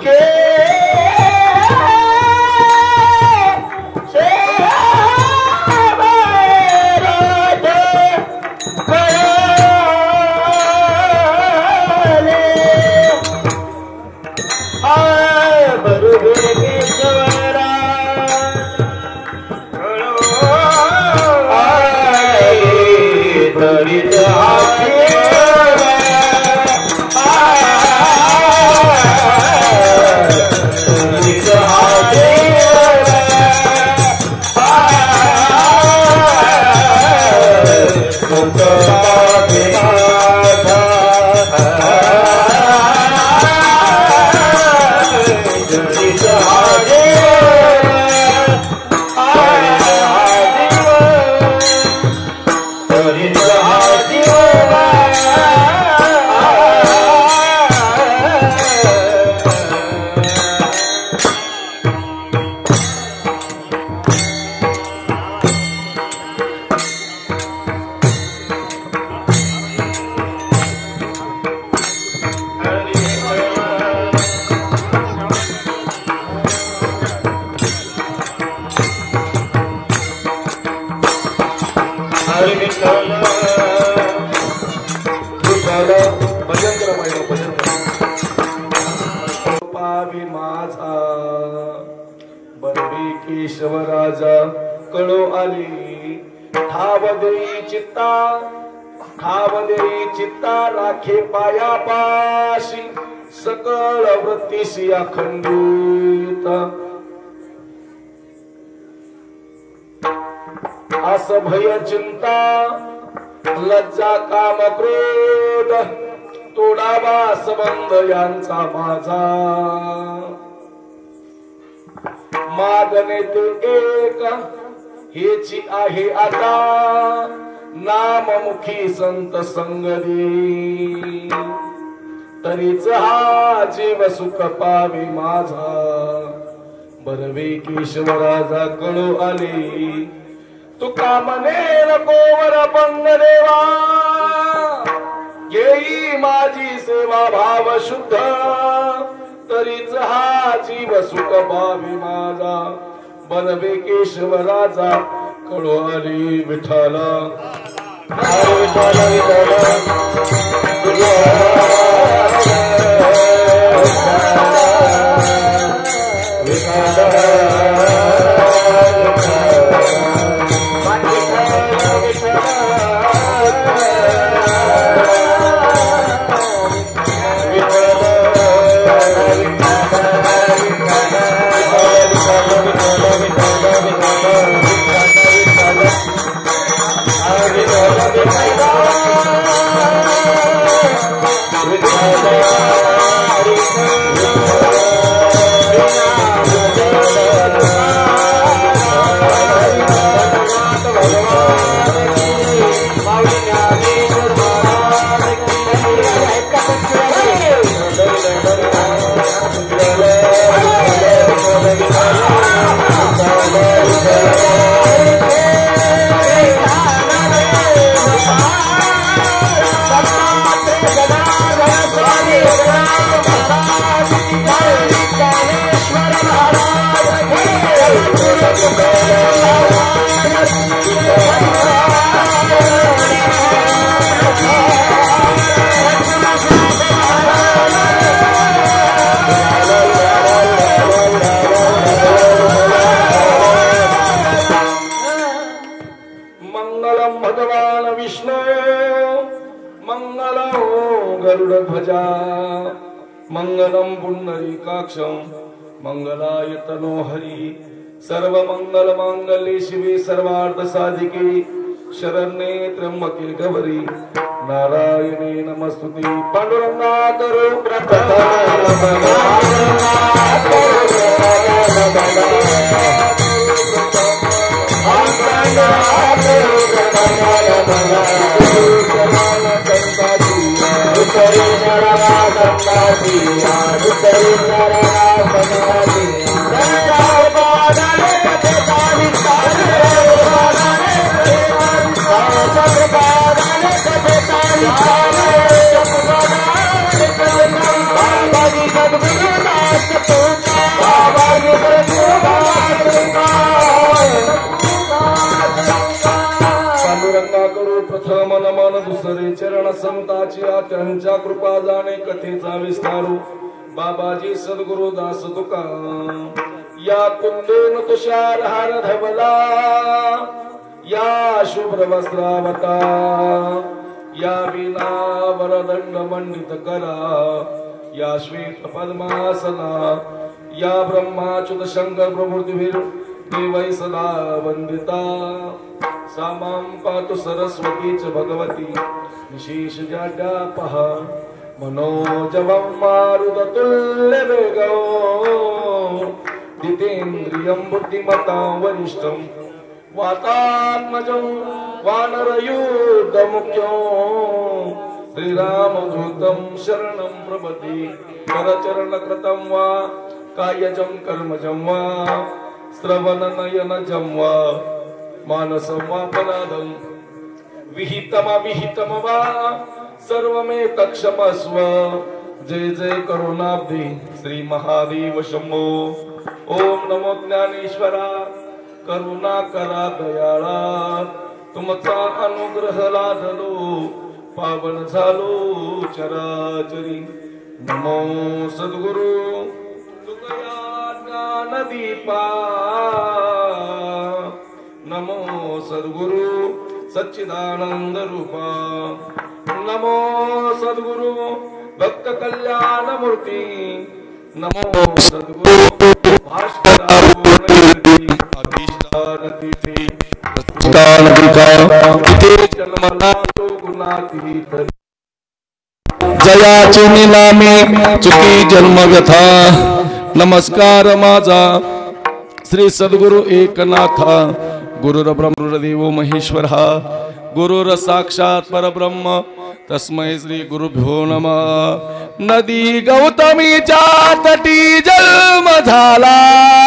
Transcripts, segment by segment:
केशवराजा कळो आली ठाव देई चित्ता राखे पायापाशी सकळ वृत्तीशी अखंडित अस भय चिंता लज्जा काम क्रोध तोडावा संबंध यांचा माझा मागणे ते एक हेची आहे आता नाममुखी संत संगदी तरीच हा जीव सुख पावे माझा बरवे केशवराजा कळो आले तुका मने नकोवर पंग देवा येई माझी सेवा भाव शुद्ध तरीच हा जीव सुख पावे माझा बरवे केशवराजा कळो आले विठ्ठला मंगलम पुंडरीकाक्षं मंगलाय तनो हरि सर्व मंगल मांगल्ये शिवे सर्वार्थ साधिके शरण्ये त्र्यंबके गौरी नारायणे नमस्तुते पांडुरंगा करो Bye. अवसरे चरण संताची त्यांच्या कृपा जाणे कथेचा विस्तारू बाबाजी सद्गुरु दास तुका या कुंदेन तुषार हार धवला या शुभ्र वस्त्रावता या विना वरदंड मंडित करा या श्वेत पद्मासना या ब्रह्माच्युत शंकर प्रभृतीवीर देवै सदा वंदिता सामां पातु सरस्वती च भगवती विशेष जाड्या पहा मनोजवं मारुततुल्य वेगो जितेन्द्रियं बुद्धिमतां वरिष्ठं वातात्मजं वानरयूथमुख्यं श्रीरामदूतं शरणं प्रपदि करचरणकृतं वा कायजं कर्मजं वा श्रवणनयनजं वा मानसं वा परादं विहितम वा सर्वमेतत्क्षमस्व जय जय करुणाब्धी श्री महादेव शंभो ओम नमो ज्ञानेश्वरा करुणा करा दयाळा तुमचा अनुग्रह लादलो पावन झालो चराचरी नमो सद्गुरु तुकया ज्ञानदीपा नमो सद्गुरु सच्चिदानंद रूपा नमो सद्गुरु भक्त कल्याण मूर्ती नमो सद्गुरु भास्करा पूर्णकीर्ती अभीष्टान तीर्थी जन्मला तो गुणातीत जयाची निनामी चुकी जन्मव्यथा नमस्कार माझा श्री सद्गुरु एकनाथा गुरुर ब्रह्मदेवो महेश्वरः गुरुर साक्षात परब्रह्म तस्मै श्री गुरुभ्यो नमः नदी गौतमीच्या तटी जन्म झाला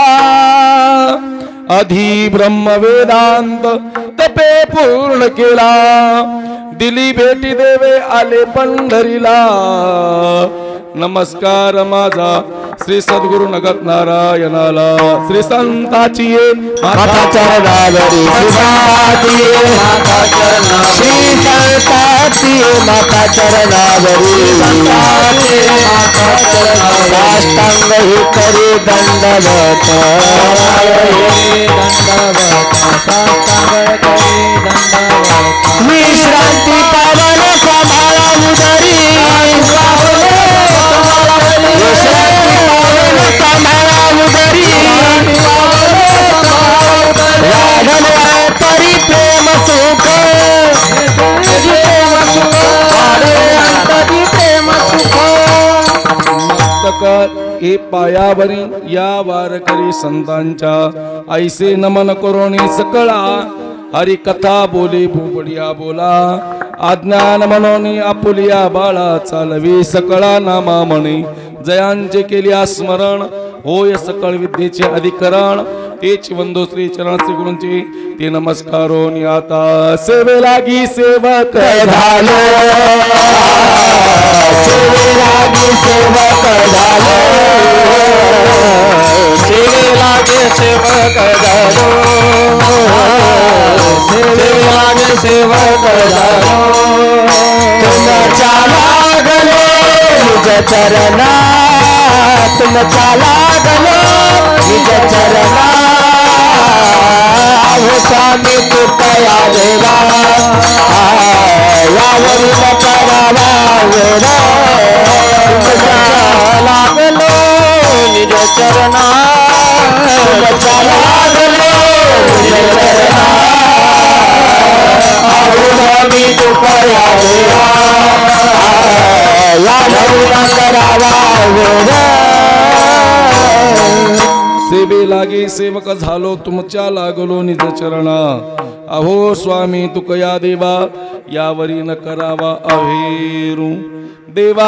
आधी ब्रह्म वेदांत तपे पूर्ण केला दिली भेटी देवे आले पंढरीला नमस्कार माझा श्री सद्गुरु नगत नारायणाला श्री संताची माता चरणावरी श्री संताची माता चरणावरी साष्टांग ही करी दंडवत विश्रांती पावन सांभाळा उदरी तरी प्रेम सुख ए पायावरी या वारकरी संतांच्या ऐसे नमन करोनी सकळा हरी कथा बोले भोबडिया बोला आज्ञान मनोनी आपुलिया बाळा चालवी सकळा नामा म्हणे जयांचे केल्या स्मरण होय सकळ विद्येचे अधिकरण तेच वंदो श्री चरण श्री गुरूंची ते नमस्कारो आता सेवे लागी सेवक झालो सेवे लागी सेवक झालो सेवे लागे सेवक झालो सेवे लागे सेवक झालो तुमच्या लागलो निज चरणा तुमच्या लागलो निज चरणा स्वामी कृपया देवा यावरी करावा लागलो निज चरणा लागलो निज चरणा स्वामी कृपया देवा यावरी करावा सेवे लागे सेवक झालो तुमच्या लागलो निज चरणा अहो स्वामी तुकया देवा यावरी न करावा अभेरू देवा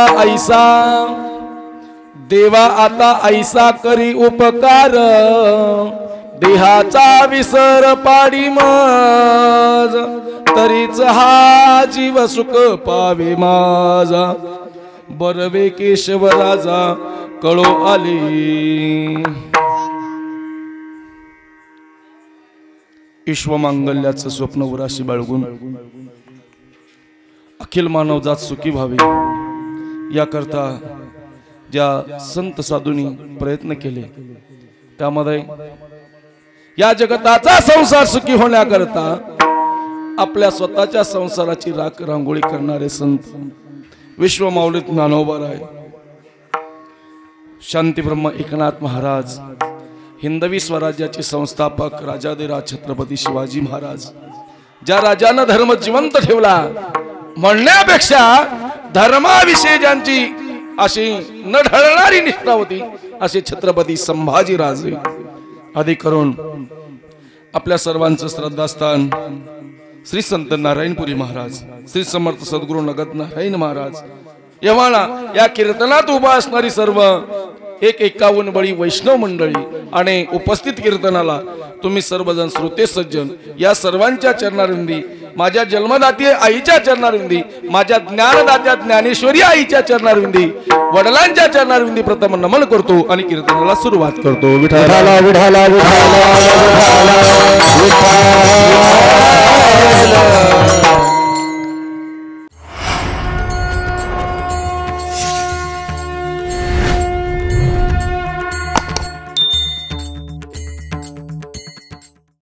आता ऐसा करी उपकार देहाचा विसर पाडी माझ तरीच हा जीव सुख पावे माझा बरवे केशव राजा कळो आले विश्वमांगल्याचं स्वप्न उराशी बाळगून अखिल मानवजात सुखी व्हावी याकरता ज्या संत साधूंनी प्रयत्न केले त्यामध्ये या जगताचा संसार सुखी होण्याकरता आपल्या स्वतःच्या संसाराची राख रांगोळी करणारे संत विश्वमाऊली ज्ञानोबाराय, शांती ब्रह्म एकनाथ महाराज, हिंदवी स्वराज्याचे संस्थापक राजाधिराज छत्रपती शिवाजी महाराज, ज्या राजानं धर्म जिवंत ठेवला म्हणण्यापेक्षा धर्माविषयी ज्यांची अशी न ढळणारी निष्ठा होती असे छत्रपती संभाजी राजे, अधिक करून आपल्या सर्वांचं श्रद्धास्थान श्री संत नारायणपुरी महाराज, श्री समर्थ सद्गुरु नगद नारायण महाराज येव्हाना या कीर्तनात उभा असणारी सर्व 51 बळी वैष्णव मंडळी आणि उपस्थित कीर्तनाला तुम्ही सर्वजण श्रोते सज्जन या सर्वांच्या चरणारविंदी, माझ्या जन्मदाती आईच्या चरणारविंदी, माझ्या ज्ञानदात्या ज्ञानेश्वरी आईच्या चरणारविंदी, वडिलांच्या चरणारविंदी प्रथम नमन करतो आणि कीर्तनाला सुरुवात करतो. विठाला विठाला विठाला